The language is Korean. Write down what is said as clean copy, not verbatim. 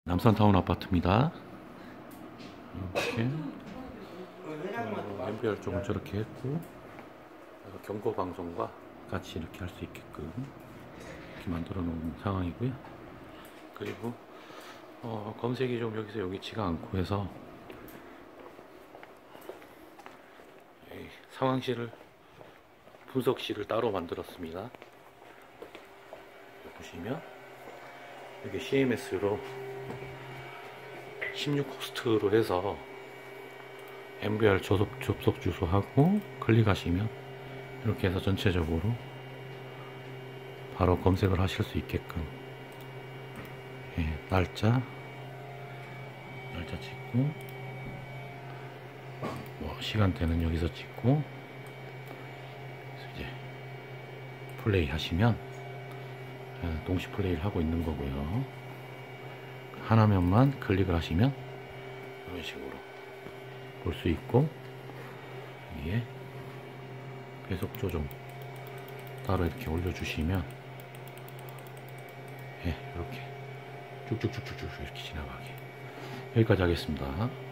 남산타운 아파트입니다. 이렇게 엠비R 쪽은 저렇게 했고, 경고 방송과 같이 이렇게 할 수 있게끔 이렇게 만들어 놓은 상황이고요. 그리고 검색이 좀 여기서 여기치가 않고 해서 상황실을, 분석실을 따로 만들었습니다. 보시면 여기 CMS로 16호스트로 해서 MBR 접속 주소하고 클릭하시면 이렇게 해서 전체적으로 바로 검색을 하실 수 있게끔, 날짜 찍고, 시간대는 여기서 찍고, 이제 플레이 하시면 동시 플레이를 하고 있는 거고요. 하나면만 클릭을 하시면 이런 식으로 볼 수 있고, 여기에 배속 조정 따로 이렇게 올려주시면 이렇게 쭉쭉쭉쭉쭉 이렇게 지나가게. 여기까지 하겠습니다.